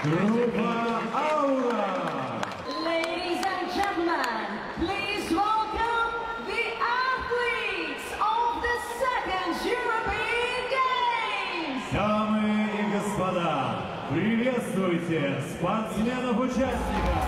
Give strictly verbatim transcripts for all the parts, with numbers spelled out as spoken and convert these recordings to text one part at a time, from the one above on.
Группа Аура. Ladies and gentlemen, please welcome the athletes of the second European Games. Дамы и господа, приветствуйте спортсменов-участников.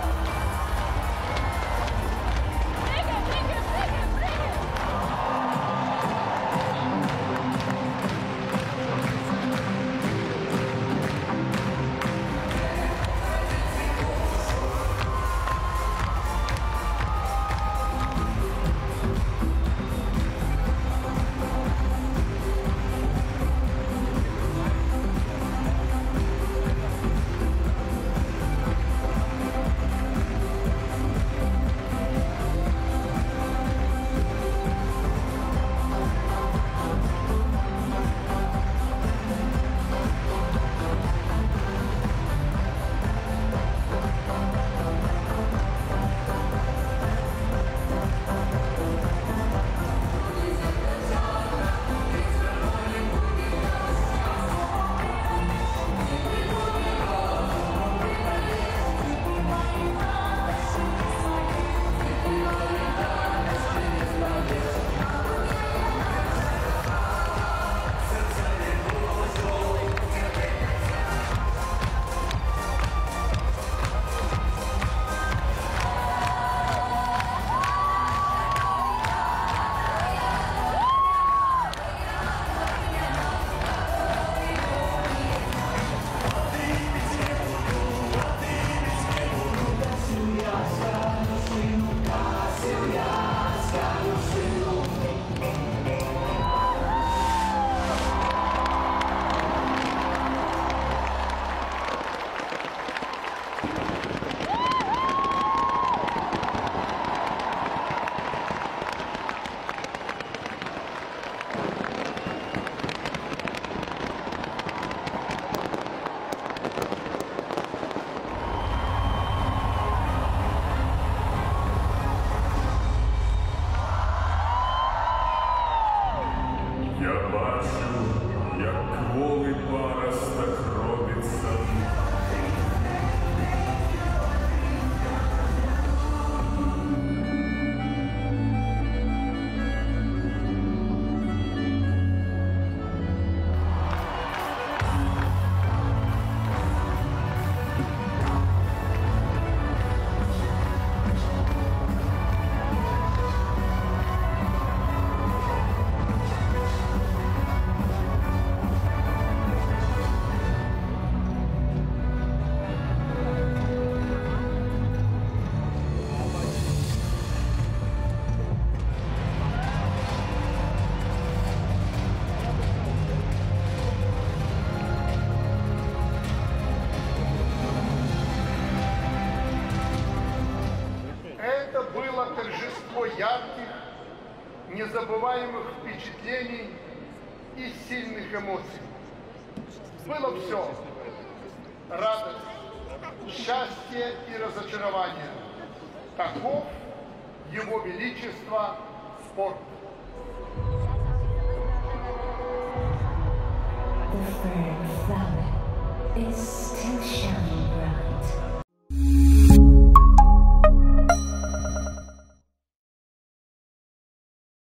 Я бачу, як кволий паросток робиться. Это было торжество ярких, незабываемых впечатлений и сильных эмоций. Было все: радость, счастье и разочарование. Таков Его Величество спорт. The third flower is still shining bright.